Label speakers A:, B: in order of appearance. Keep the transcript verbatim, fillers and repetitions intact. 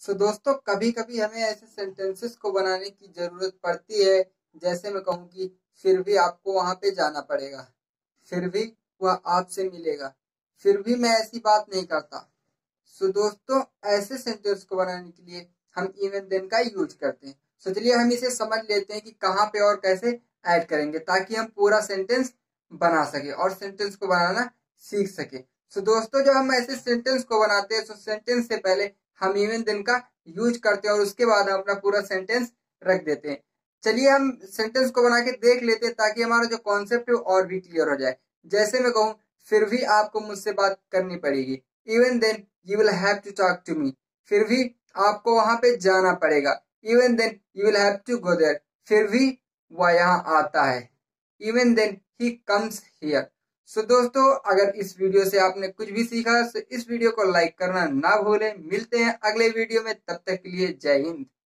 A: सो दोस्तों, कभी कभी हमें ऐसे सेंटेंसेस को बनाने की जरूरत पड़ती है। जैसे मैं कहूँ कि फिर भी आपको वहां पे जाना पड़ेगा, फिर भी वह आपसे मिलेगा, फिर भी मैं ऐसी बात नहीं करता। सो दोस्तों, ऐसे सेंटेंस को बनाने के लिए हम इवन देन का यूज करते हैं। सो चलिए हम इसे समझ लेते हैं कि कहाँ पे और कैसे ऐड करेंगे, ताकि हम पूरा सेंटेंस बना सके और सेंटेंस को बनाना सीख सके। सो दोस्तों, जब हम ऐसे सेंटेंस को बनाते हैं तो सेंटेंस से पहले हम इवन देन का यूज करते हैं और उसके बाद हम अपना पूरा सेंटेंस रख देते हैं। चलिए हम सेंटेंस को बना के देख लेते हैं, ताकि हमारा जो कॉन्सेप्ट है वो और भी क्लियर हो जाए। जैसे मैं कहूँ, फिर भी आपको मुझसे बात करनी पड़ेगी। Even then you will have to talk to me. फिर भी आपको वहां पे जाना पड़ेगा। Even then you will have to go there. फिर भी वह यहाँ आता है। Even then he comes here. So दोस्तों, अगर इस वीडियो से आपने कुछ भी सीखा तो इस वीडियो को लाइक करना ना भूलें। मिलते हैं अगले वीडियो में, तब तक के लिए जय हिंद।